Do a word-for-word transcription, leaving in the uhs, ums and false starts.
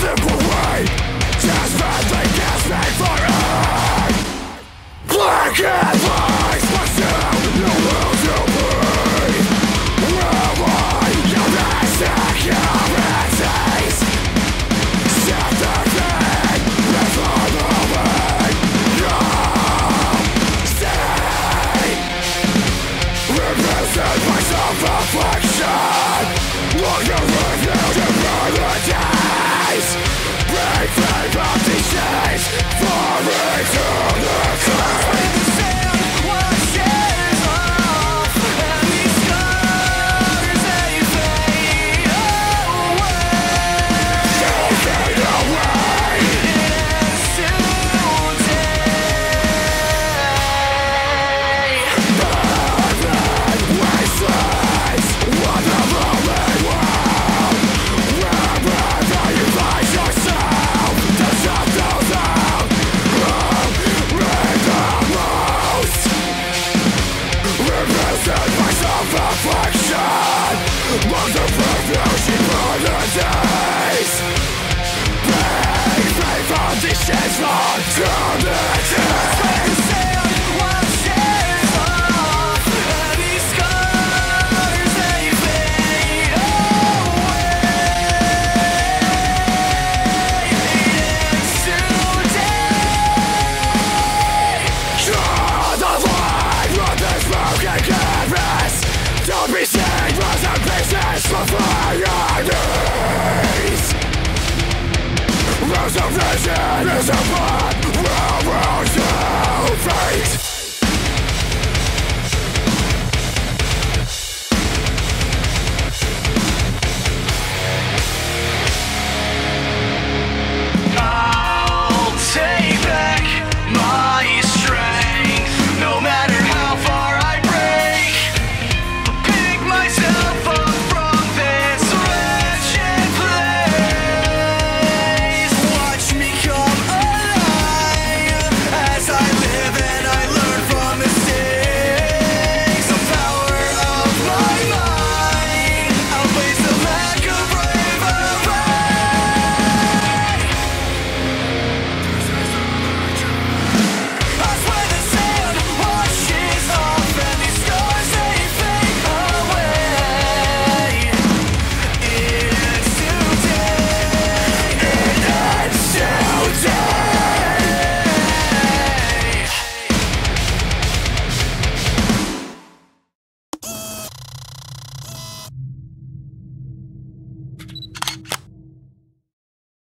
simple way, desperately gasping for air. Black and white, but still you will to breathe. Where were your insecurities? Set the thing before moving. You stay. Represent my self-reflection. Look around you to paradise. Break free from these chains for eternity. Reflection of the refuge for the days. Break free from these chains for eternity. Don't be seen as a business for flyers. Reservation is a blood, railroad to fate.